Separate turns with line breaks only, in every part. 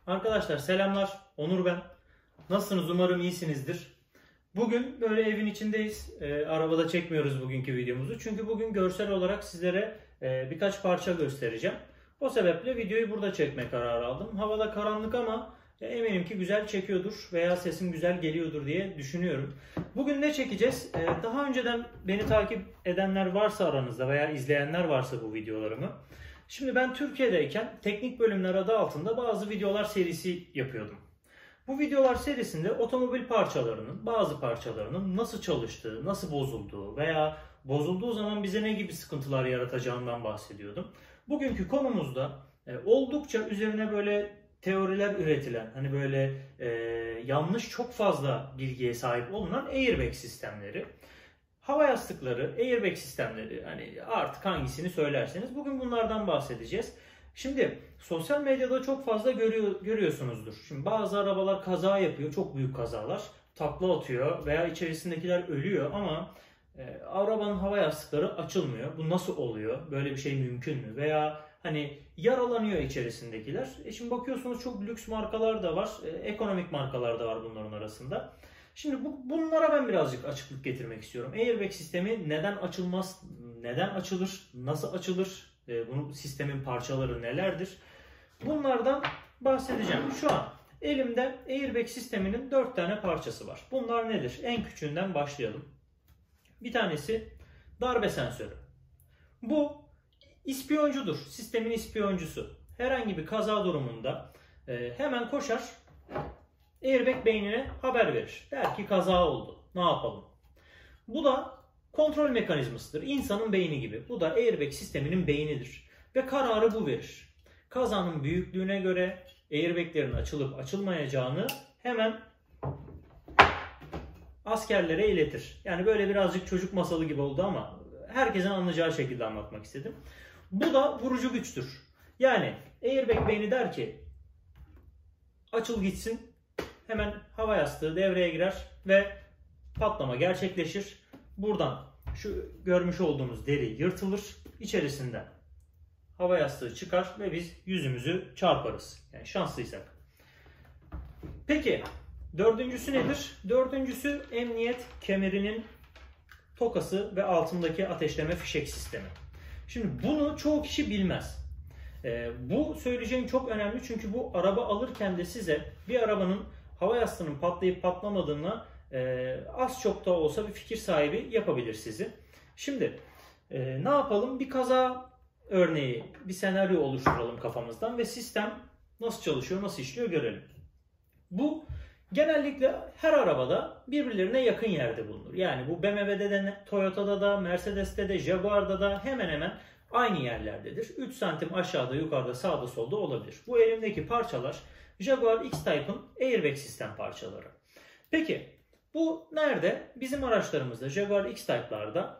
Arkadaşlar selamlar, Onur ben. Nasılsınız? Umarım iyisinizdir. Bugün böyle evin içindeyiz. Arabada çekmiyoruz bugünkü videomuzu. Çünkü bugün görsel olarak sizlere birkaç parça göstereceğim. O sebeple videoyu burada çekme kararı aldım. Havada karanlık ama eminim ki güzel çekiyordur veya sesim güzel geliyordur diye düşünüyorum. Bugün ne çekeceğiz? Daha önceden beni takip edenler varsa aranızda veya izleyenler varsa bu videolarımı. Şimdi ben Türkiye'deyken teknik bölümler adı altında bazı videolar serisi yapıyordum. Bu videolar serisinde otomobil parçalarının, bazı parçalarının nasıl çalıştığı, nasıl bozulduğu veya bozulduğu zaman bize ne gibi sıkıntılar yaratacağından bahsediyordum. Bugünkü konumuzda oldukça üzerine böyle teoriler üretilen, hani böyle yanlış çok fazla bilgiye sahip olunan airbag sistemleri. Hava yastıkları, airbag sistemleri, hani artık hangisini söylerseniz bugün bunlardan bahsedeceğiz. Şimdi sosyal medyada çok fazla görüyorsunuzdur. Şimdi bazı arabalar kaza yapıyor, çok büyük kazalar, takla atıyor veya içerisindekiler ölüyor ama arabanın hava yastıkları açılmıyor. Bu nasıl oluyor? Böyle bir şey mümkün mü? Veya hani yaralanıyor içerisindekiler. Şimdi bakıyorsunuz çok lüks markalar da var, ekonomik markalar da var bunların arasında. Şimdi bunlara ben birazcık açıklık getirmek istiyorum. Airbag sistemi neden açılmaz, neden açılır, nasıl açılır, bunun sistemin parçaları nelerdir? Bunlardan bahsedeceğim. Şu an elimde airbag sisteminin 4 tane parçası var. Bunlar nedir? En küçüğünden başlayalım. Bir tanesi darbe sensörü. Bu ispiyoncudur. Sistemin ispiyoncusu. Herhangi bir kaza durumunda hemen koşar, airbag beynine haber verir. Der ki kaza oldu. Ne yapalım? Bu da kontrol mekanizmasıdır. İnsanın beyni gibi. Bu da airbag sisteminin beynidir. Ve kararı bu verir. Kazanın büyüklüğüne göre airbaglerin açılıp açılmayacağını hemen askerlere iletir. Yani böyle birazcık çocuk masalı gibi oldu ama herkesin anlayacağı şekilde anlatmak istedim. Bu da vurucu güçtür. Yani airbag beyni der ki açıl gitsin. Hemen hava yastığı devreye girer ve patlama gerçekleşir. Buradan şu görmüş olduğunuz deri yırtılır. İçerisinden hava yastığı çıkar ve biz yüzümüzü çarparız. Yani şanslıysak. Peki dördüncüsü nedir? Dördüncüsü emniyet kemerinin tokası ve altındaki ateşleme fişek sistemi. Şimdi bunu çoğu kişi bilmez. Bu söyleyeceğim çok önemli çünkü bu araba alırken de size bir arabanın hava yastığının patlayıp patlamadığına az çok da olsa bir fikir sahibi yapabilir sizi. Şimdi ne yapalım? Bir kaza örneği, bir senaryo oluşturalım kafamızdan ve sistem nasıl çalışıyor, nasıl işliyor görelim. Bu genellikle her arabada birbirlerine yakın yerde bulunur. Yani bu BMW'de de, Toyota'da da, Mercedes'te de, Jaguar'da da hemen hemen aynı yerlerdedir. 3 santim aşağıda, yukarıda, sağda, solda olabilir. Bu elimdeki parçalar Jaguar X-Type'ın airbag sistem parçaları. Peki bu nerede? Bizim araçlarımızda Jaguar X-Type'larda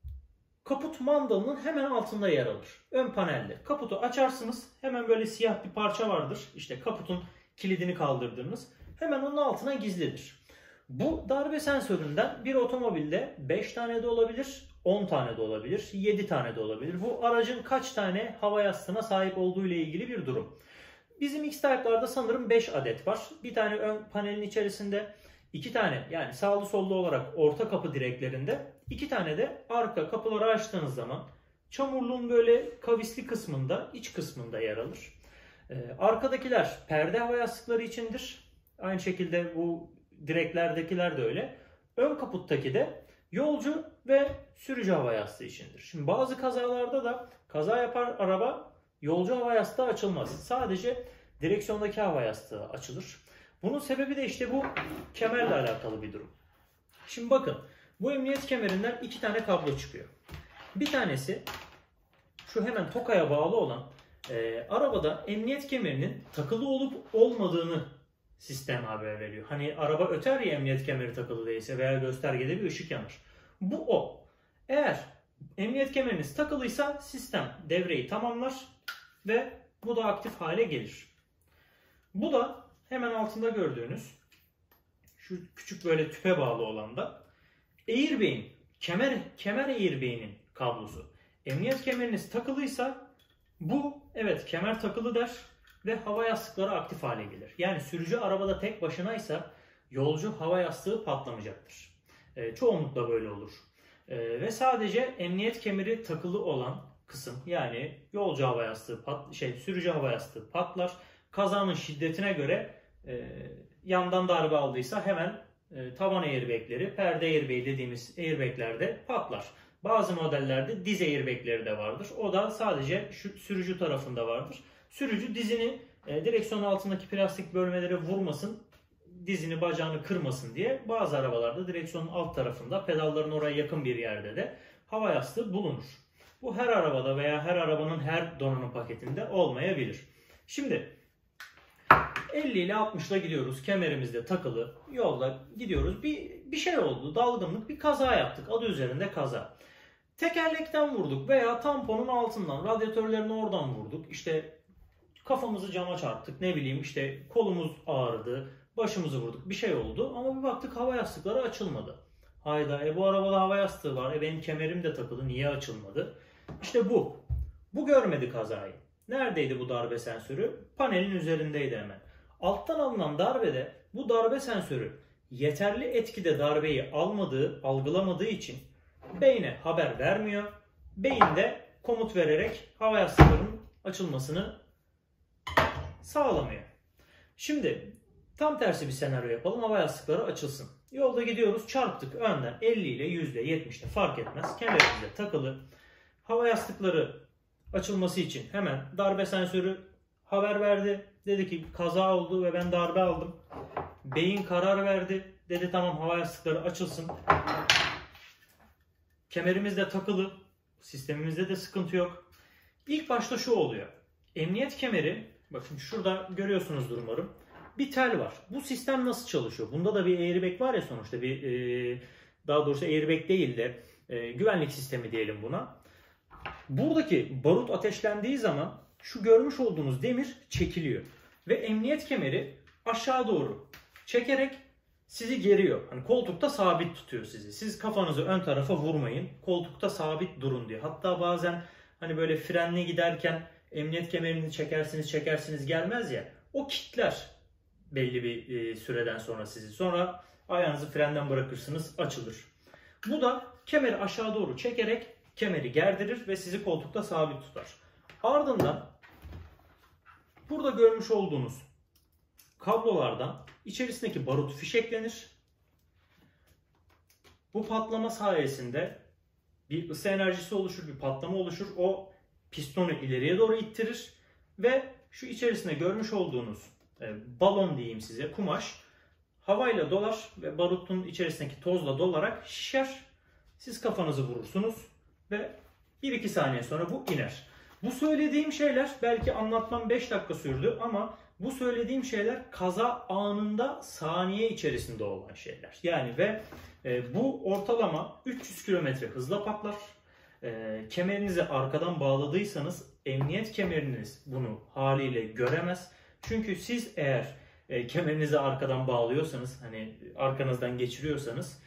kaput mandalının hemen altında yer alır. Ön panelde. Kaputu açarsınız. Hemen böyle siyah bir parça vardır. İşte kaputun kilidini kaldırdığınız. Hemen onun altına gizlidir. Bu darbe sensöründen bir otomobilde 5 tane de olabilir, 10 tane de olabilir, 7 tane de olabilir. Bu aracın kaç tane hava yastığına sahip olduğu ile ilgili bir durum. Bizim X-Type'larda sanırım 5 adet var. Bir tane ön panelin içerisinde, 2 tane yani sağlı sollu olarak orta kapı direklerinde, 2 tane de arka kapıları açtığınız zaman çamurluğun böyle kavisli kısmında, iç kısmında yer alır. Arkadakiler perde hava yastıkları içindir. Aynı şekilde bu direklerdekiler de öyle. Ön kaputtaki de yolcu ve sürücü hava yastığı içindir. Şimdi bazı kazalarda da kaza yapar araba, yolcu hava yastığı açılmaz. Sadece direksiyondaki hava yastığı açılır. Bunun sebebi de işte bu kemerle alakalı bir durum. Şimdi bakın bu emniyet kemerinden 2 tane kablo çıkıyor. Bir tanesi şu hemen tokaya bağlı olan arabada emniyet kemerinin takılı olup olmadığını sistem haber veriyor. Hani araba öter ya emniyet kemeri takılı değilse veya göstergede bir ışık yanar. Bu o. Eğer emniyet kemeriniz takılıysa sistem devreyi tamamlar ve bu da aktif hale gelir. Bu da hemen altında gördüğünüz şu küçük böyle tüpe bağlı olan da airbag'in, kemer airbag'inin kablosu. Emniyet kemeriniz takılıysa bu evet kemer takılı der ve hava yastıkları aktif hale gelir. Yani sürücü arabada tek başınaysa yolcu hava yastığı patlamayacaktır. Çoğunlukla böyle olur. Ve sadece emniyet kemeri takılı olan kısım, yani yolcu hava yastığı sürücü hava yastığı patlar. Kazanın şiddetine göre yandan darbe aldıysa hemen tavan airbagleri, perde airbag dediğimiz airbagler de patlar. Bazı modellerde diz airbagleri de vardır. O da sadece sürücü tarafında vardır. Sürücü dizini direksiyon altındaki plastik bölmelere vurmasın, dizini bacağını kırmasın diye bazı arabalarda direksiyonun alt tarafında, pedalların oraya yakın bir yerde de hava yastığı bulunur. Bu her arabada veya her arabanın her donanım paketinde olmayabilir. Şimdi 50 ile 60'la gidiyoruz. Kemerimiz de takılı. Yolda gidiyoruz. Bir şey oldu. Dalgınlık, bir kaza yaptık. Adı üzerinde kaza. Tekerlekten vurduk veya tamponun altından, radyatörlerini oradan vurduk. İşte kafamızı cama çarptık. Ne bileyim işte kolumuz ağrıdı. Başımızı vurduk. Bir şey oldu. Ama bir baktık hava yastıkları açılmadı. Hayda, bu arabada hava yastığı var. Benim kemerim de takılı. Niye açılmadı? İşte bu. Bu görmedi kazayı. Neredeydi bu darbe sensörü? Panelin üzerindeydi hemen. Alttan alınan darbede bu darbe sensörü yeterli etkide darbeyi algılamadığı için beyne haber vermiyor. Beyin de komut vererek hava yastıklarının açılmasını sağlamıyor. Şimdi tam tersi bir senaryo yapalım. Hava yastıkları açılsın. Yolda gidiyoruz, çarptık önden 50 ile 100 ile 70 ile fark etmez. Kemerimiz de takılı. Hava yastıkları açılması için hemen darbe sensörü haber verdi. Dedi ki kaza oldu ve ben darbe aldım. Beyin karar verdi. Dedi tamam, hava yastıkları açılsın. Kemerimiz de takılı. Sistemimizde de sıkıntı yok. İlk başta şu oluyor. Emniyet kemeri, bakın şurada görüyorsunuzdur umarım. Bir tel var. Bu sistem nasıl çalışıyor? Bunda da bir airbag var ya sonuçta. Daha doğrusu airbag değil de güvenlik sistemi diyelim buna. Buradaki barut ateşlendiği zaman şu görmüş olduğunuz demir çekiliyor. Ve emniyet kemeri aşağı doğru çekerek sizi geriyor. Hani koltukta sabit tutuyor sizi. Siz kafanızı ön tarafa vurmayın. Koltukta sabit durun diyor. Hatta bazen hani böyle frenle giderken emniyet kemerini çekersiniz gelmez ya. O kitler belli bir süreden sonra sizi. Sonra ayağınızı frenden bırakırsınız, açılır. Bu da kemeri aşağı doğru çekerek kemeri gerdirir ve sizi koltukta sabit tutar. Ardından burada görmüş olduğunuz kablolardan içerisindeki barut fişeklenir. Bu patlama sayesinde bir ısı enerjisi oluşur, bir patlama oluşur. O pistonu ileriye doğru ittirir ve şu içerisinde görmüş olduğunuz balon diyeyim size, kumaş havayla dolar ve barutun içerisindeki tozla dolarak şişer. Siz kafanızı vurursunuz ve 1-2 saniye sonra bu iner. Bu söylediğim şeyler belki anlatmam 5 dakika sürdü ama bu söylediğim şeyler kaza anında saniye içerisinde olan şeyler. Yani ve bu ortalama 300 km hızla patlar. Kemerinizi arkadan bağladıysanız emniyet kemeriniz bunu haliyle göremez. Çünkü siz eğer kemerinizi arkadan bağlıyorsanız, hani arkanızdan geçiriyorsanız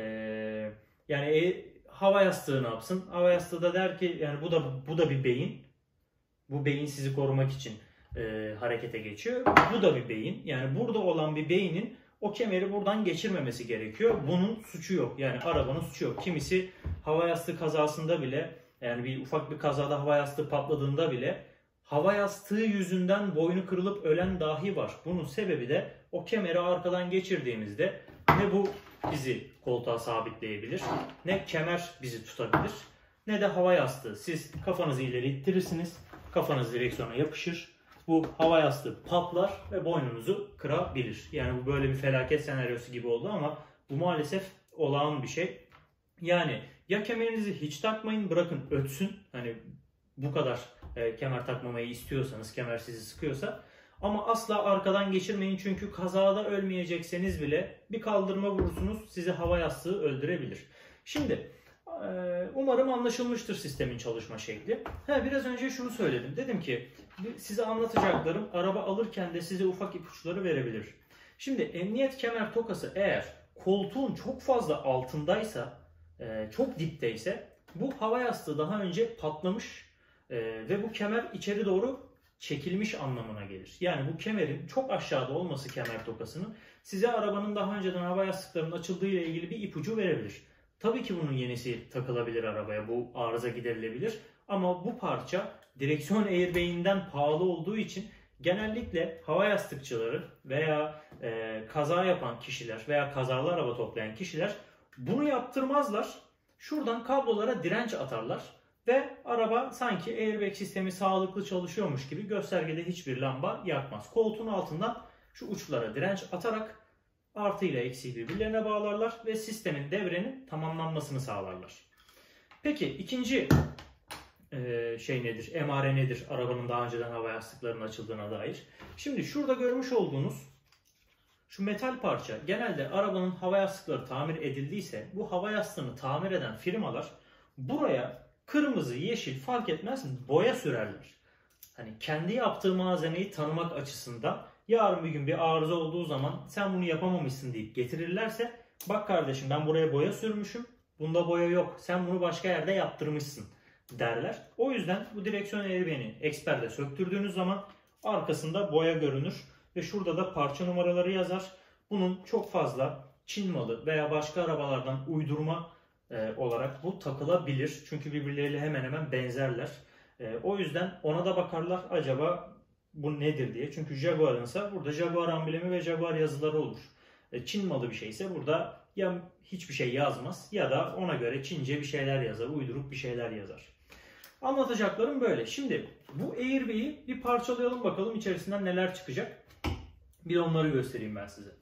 yani hava yastığı ne yapsın? Hava yastığı da der ki yani bu da bir beyin. Bu beyin sizi korumak için harekete geçiyor. Bu da bir beyin. Yani burada olan bir beynin o kemeri buradan geçirmemesi gerekiyor. Bunun suçu yok. Yani arabanın suçu yok. Kimisi hava yastığı kazasında bile, yani bir ufak bir kazada hava yastığı patladığında bile hava yastığı yüzünden boynu kırılıp ölen dahi var. Bunun sebebi de o kemeri arkadan geçirdiğimizde ne bu bizi koltuğa sabitleyebilir, ne kemer bizi tutabilir, ne de hava yastığı. Siz kafanızı ileri ittirirsiniz, kafanız direksiyona yapışır. Bu hava yastığı patlar ve boynunuzu kırabilir. Yani bu böyle bir felaket senaryosu gibi oldu ama bu maalesef olağan bir şey. Yani ya kemerinizi hiç takmayın, bırakın ötsün. Hani bu kadar kemer takmamayı istiyorsanız, kemer sizi sıkıyorsa. Ama asla arkadan geçirmeyin çünkü kazada ölmeyecekseniz bile bir kaldırma vurursunuz, sizi hava yastığı öldürebilir. Şimdi umarım anlaşılmıştır sistemin çalışma şekli. Biraz önce şunu söyledim. Dedim ki size anlatacaklarım araba alırken de size ufak ipuçları verebilir. Şimdi emniyet kemer tokası eğer koltuğun çok fazla altındaysa, çok dipteyse bu hava yastığı daha önce patlamış ve bu kemer içeri doğru çekilmiş anlamına gelir. Yani bu kemerin çok aşağıda olması kemer tokasının size arabanın daha önceden hava yastıklarının açıldığı ile ilgili bir ipucu verebilir. Tabii ki bunun yenisi takılabilir arabaya, bu arıza giderilebilir. Ama bu parça direksiyon airbag'inden pahalı olduğu için genellikle hava yastıkçıları veya kaza yapan kişiler veya kazalı araba toplayan kişiler bunu yaptırmazlar. Şuradan kablolara direnç atarlar ve araba sanki airbag sistemi sağlıklı çalışıyormuş gibi göstergede hiçbir lamba yakmaz. Koltuğun altından şu uçlara direnç atarak artı ile eksiği birbirlerine bağlarlar ve sistemin devrenin tamamlanmasını sağlarlar. Peki ikinci şey nedir? Emare nedir? Arabanın daha önceden hava yastıklarının açıldığına dair. Şimdi şurada görmüş olduğunuz şu metal parça genelde arabanın hava yastıkları tamir edildiyse bu hava yastığını tamir eden firmalar buraya kırmızı, yeşil fark etmez boya sürerler. Hani kendi yaptığı malzemeyi tanımak açısından yarın bir gün bir arıza olduğu zaman sen bunu yapamamışsın deyip getirirlerse bak kardeşim ben buraya boya sürmüşüm. Bunda boya yok. Sen bunu başka yerde yaptırmışsın derler. O yüzden bu direksiyon airbag'ini eksperde söktürdüğünüz zaman arkasında boya görünür ve şurada da parça numaraları yazar. Bunun çok fazla Çin malı veya başka arabalardan uydurma olarak bu takılabilir. Çünkü birbirleriyle hemen hemen benzerler. O yüzden ona da bakarlar acaba bu nedir diye. Çünkü Jaguar'ınsa burada Jaguar amblemi ve Jaguar yazıları olur. Çin malı bir şeyse burada ya hiçbir şey yazmaz ya da ona göre Çince bir şeyler yazar, uydurup bir şeyler yazar. Anlatacaklarım böyle. Şimdi bu airbag'i bir parçalayalım bakalım içerisinden neler çıkacak. Bir onları göstereyim ben size.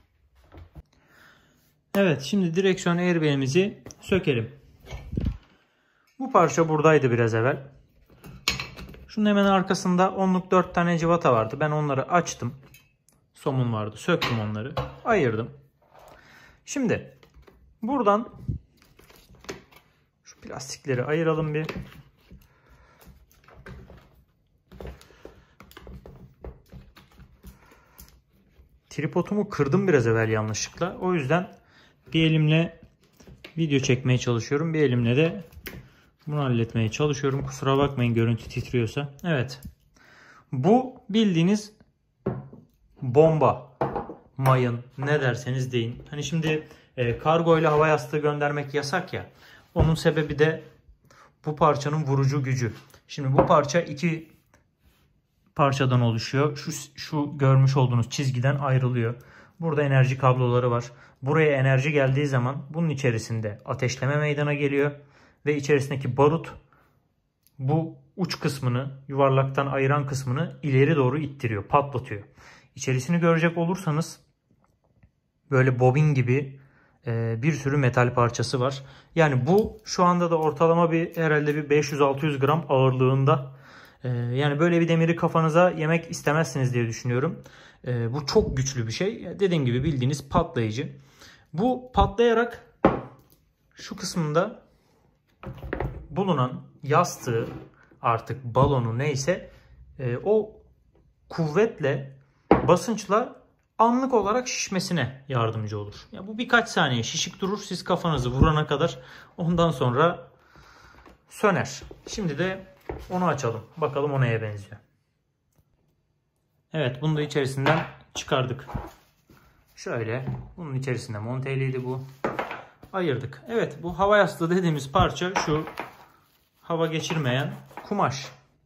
Evet, şimdi direksiyon airbag'imizi sökelim. Bu parça buradaydı biraz evvel. Şunun hemen arkasında 10'luk 4 tane cıvata vardı. Ben onları açtım. Somun vardı. Söktüm onları. Ayırdım. Şimdi buradan şu plastikleri ayıralım bir. Tripodumu kırdım biraz evvel yanlışlıkla. O yüzden bir elimle video çekmeye çalışıyorum. Bir elimle de bunu halletmeye çalışıyorum. Kusura bakmayın görüntü titriyorsa. Evet. Bu bildiğiniz bomba, mayın, ne derseniz deyin. Hani şimdi kargo ile hava yastığı göndermek yasak ya. Onun sebebi de bu parçanın vurucu gücü. Şimdi bu parça iki parçadan oluşuyor. Şu görmüş olduğunuz çizgiden ayrılıyor. Burada enerji kabloları var. Buraya enerji geldiği zaman bunun içerisinde ateşleme meydana geliyor. Ve içerisindeki barut bu uç kısmını, yuvarlaktan ayıran kısmını ileri doğru ittiriyor, patlatıyor. İçerisini görecek olursanız böyle bobin gibi bir sürü metal parçası var. Yani bu şu anda da ortalama herhalde bir 500-600 gram ağırlığında. Yani böyle bir demiri kafanıza yemek istemezsiniz diye düşünüyorum. Bu çok güçlü bir şey. Dediğim gibi bildiğiniz patlayıcı. Bu patlayarak şu kısmında bulunan yastığı, artık balonu neyse o kuvvetle, basınçla anlık olarak şişmesine yardımcı olur. Yani bu birkaç saniye şişik durur siz kafanızı vurana kadar, ondan sonra söner. Şimdi de onu açalım. Bakalım o neye benziyor. Evet, bunu da içerisinden çıkardık. Şöyle, bunun içerisinde monteliydi bu. Ayırdık. Evet, bu hava yastığı dediğimiz parça şu hava geçirmeyen kumaş.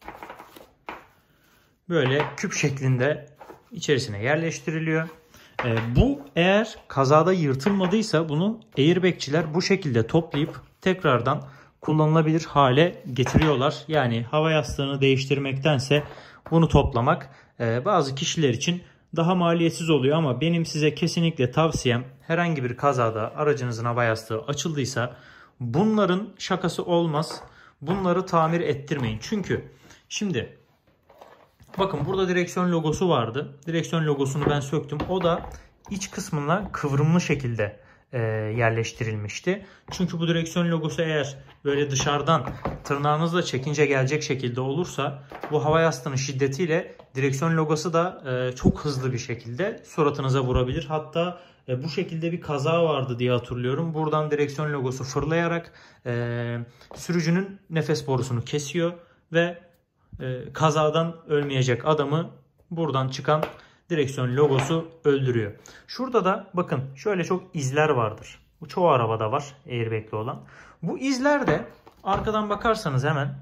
Böyle küp şeklinde içerisine yerleştiriliyor. Bu eğer kazada yırtılmadıysa bunu airbagçiler bu şekilde toplayıp tekrardan kullanılabilir hale getiriyorlar. Yani hava yastığını değiştirmektense bunu toplamak bazı kişiler için daha maliyetsiz oluyor ama benim size kesinlikle tavsiyem, herhangi bir kazada aracınızın hava yastığı açıldıysa bunların şakası olmaz. Bunları tamir ettirmeyin. Çünkü şimdi bakın burada direksiyon logosu vardı. Direksiyon logosunu ben söktüm. O da iç kısmına kıvrımlı şekilde yerleştirilmişti. Çünkü bu direksiyon logosu eğer böyle dışarıdan tırnağınızla çekince gelecek şekilde olursa bu hava yastığının şiddetiyle direksiyon logosu da çok hızlı bir şekilde suratınıza vurabilir. Hatta bu şekilde bir kaza vardı diye hatırlıyorum. Buradan direksiyon logosu fırlayarak sürücünün nefes borusunu kesiyor ve kazadan ölmeyecek adamı buradan çıkan direksiyon logosu öldürüyor. Şurada da bakın şöyle çok izler vardır. Bu çoğu arabada var airbag'li olan. Bu izler de arkadan bakarsanız hemen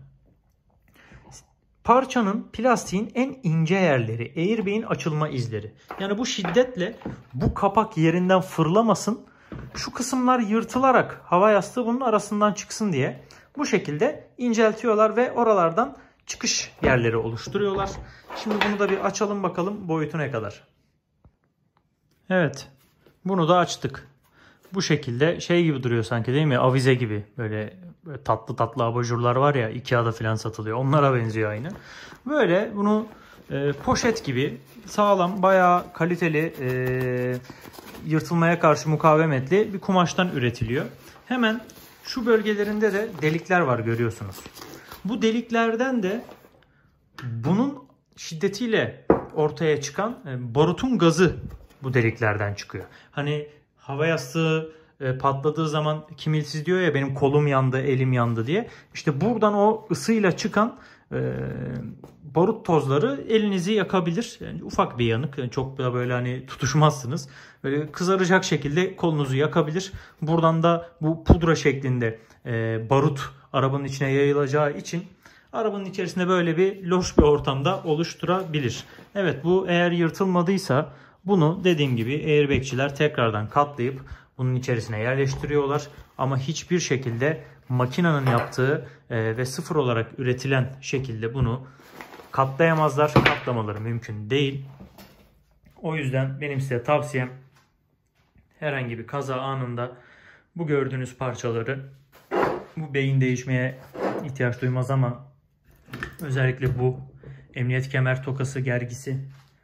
parçanın, plastiğin en ince yerleri, airbag'in açılma izleri. Yani bu şiddetle bu kapak yerinden fırlamasın, şu kısımlar yırtılarak hava yastığı bunun arasından çıksın diye bu şekilde inceltiyorlar ve oralardan çıkış yerleri oluşturuyorlar. Şimdi bunu da bir açalım bakalım boyutu ne kadar. Evet, bunu da açtık. Bu şekilde şey gibi duruyor sanki, değil mi? Avize gibi. Böyle tatlı tatlı abajurlar var ya, Ikea'da falan satılıyor. Onlara benziyor aynı. Böyle bunu poşet gibi sağlam, bayağı kaliteli, yırtılmaya karşı mukavemetli bir kumaştan üretiliyor. Hemen şu bölgelerinde de delikler var, görüyorsunuz. Bu deliklerden de bunun şiddetiyle ortaya çıkan barutun gazı bu deliklerden çıkıyor. Hani hava yastığı patladığı zaman kimilsiz diyor ya, benim kolum yandı, elim yandı diye. İşte buradan o ısıyla çıkan barut tozları elinizi yakabilir. Yani ufak bir yanık. Yani çok da böyle hani tutuşmazsınız. Böyle kızaracak şekilde kolunuzu yakabilir. Buradan da bu pudra şeklinde barut arabanın içine yayılacağı için arabanın içerisinde böyle bir loş bir ortamda oluşturabilir. Evet, bu eğer yırtılmadıysa bunu dediğim gibi airbagçiler tekrardan katlayıp bunun içerisine yerleştiriyorlar. Ama hiçbir şekilde makinenin yaptığı ve sıfır olarak üretilen şekilde bunu katlayamazlar. Katlamaları mümkün değil. O yüzden benim size tavsiyem, herhangi bir kaza anında bu gördüğünüz parçaları, bu beyin değişmeye ihtiyaç duymaz ama özellikle bu emniyet kemer tokası gergisi,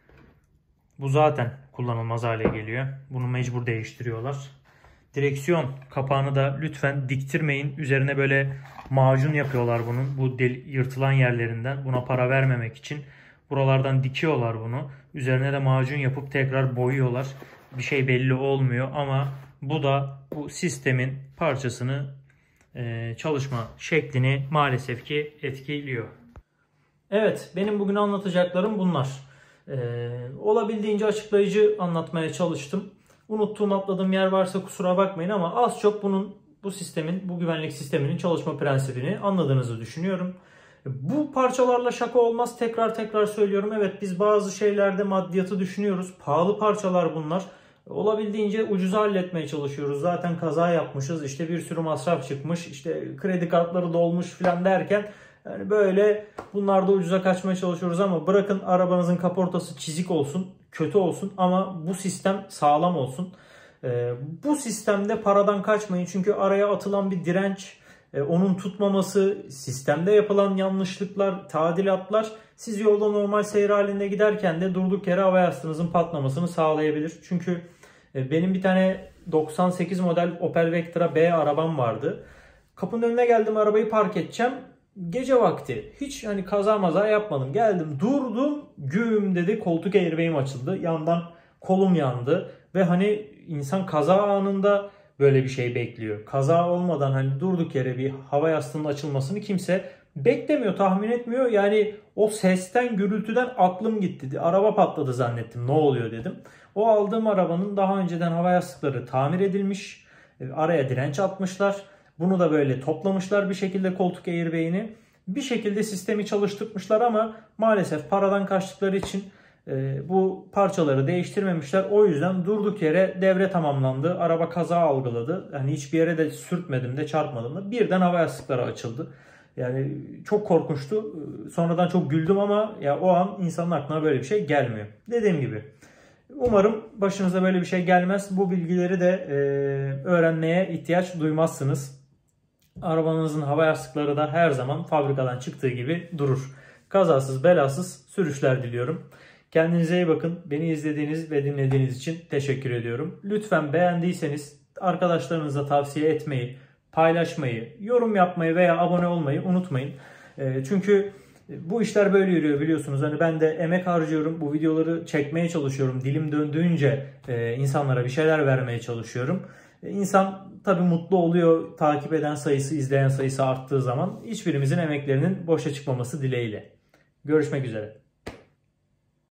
bu zaten kullanılmaz hale geliyor. Bunu mecbur değiştiriyorlar. Direksiyon kapağını da lütfen diktirmeyin. Üzerine böyle macun yapıyorlar bunun. Bu yırtılan yerlerinden. Buna para vermemek için buralardan dikiyorlar bunu. Üzerine de macun yapıp tekrar boyuyorlar. Bir şey belli olmuyor ama bu da bu sistemin parçasını, çalışma şeklini maalesef ki etkiliyor. Evet, benim bugün anlatacaklarım bunlar. Olabildiğince açıklayıcı anlatmaya çalıştım. Unuttuğum, atladığım yer varsa kusura bakmayın ama az çok bu sistemin, bu güvenlik sisteminin çalışma prensibini anladığınızı düşünüyorum. Bu parçalarla şaka olmaz. Tekrar söylüyorum. Evet, biz bazı şeylerde maddiyatı düşünüyoruz. Pahalı parçalar bunlar. Olabildiğince ucuza halletmeye çalışıyoruz. Zaten kaza yapmışız. İşte bir sürü masraf çıkmış. İşte kredi kartları dolmuş falan derken yani böyle bunlarda ucuza kaçmaya çalışıyoruz ama bırakın arabanızın kaportası çizik olsun, kötü olsun ama bu sistem sağlam olsun. Bu sistemde paradan kaçmayın çünkü araya atılan bir direnç, onun tutmaması, sistemde yapılan yanlışlıklar, tadilatlar siz yolda normal seyir halinde giderken de durduk yere hava yastığınızın patlamasını sağlayabilir. Çünkü benim bir tane 98 model Opel Vectra B arabam vardı. Kapının önüne geldim, arabayı park edeceğim. Gece vakti. Hiç hani kaza maza yapmadım. Geldim, durdum. Güm dedi. Koltuk airbag'im açıldı. Yandan kolum yandı. Ve hani insan kaza anında böyle bir şey bekliyor. Kaza olmadan hani durduk yere bir hava yastığının açılmasını kimse beklemiyor, tahmin etmiyor. Yani o sesten, gürültüden aklım gitti. Araba patladı zannettim. Ne oluyor dedim. O aldığım arabanın daha önceden hava yastıkları tamir edilmiş. Araya direnç atmışlar. Bunu da böyle toplamışlar bir şekilde, koltuk airbag'ini. Bir şekilde sistemi çalıştırmışlar ama maalesef paradan kaçtıkları için bu parçaları değiştirmemişler. O yüzden durduk yere devre tamamlandı. Araba kaza algıladı. Yani hiçbir yere de sürtmedim de çarpmadım da. Birden hava yastıkları açıldı. Yani çok korkunçtu. Sonradan çok güldüm ama ya o an insanın aklına böyle bir şey gelmiyor. Dediğim gibi. Umarım başınıza böyle bir şey gelmez. Bu bilgileri de öğrenmeye ihtiyaç duymazsınız. Arabanızın hava yastıkları da her zaman fabrikadan çıktığı gibi durur. Kazasız belasız sürüşler diliyorum. Kendinize iyi bakın. Beni izlediğiniz ve dinlediğiniz için teşekkür ediyorum. Lütfen beğendiyseniz arkadaşlarınıza tavsiye etmeyi, paylaşmayı, yorum yapmayı veya abone olmayı unutmayın. Çünkü bu işler böyle yürüyor biliyorsunuz. Hani ben de emek harcıyorum. Bu videoları çekmeye çalışıyorum. Dilim döndüğünce insanlara bir şeyler vermeye çalışıyorum. İnsan tabii mutlu oluyor takip eden sayısı, izleyen sayısı arttığı zaman. Hiçbirimizin emeklerinin boşa çıkmaması dileğiyle. Görüşmek üzere.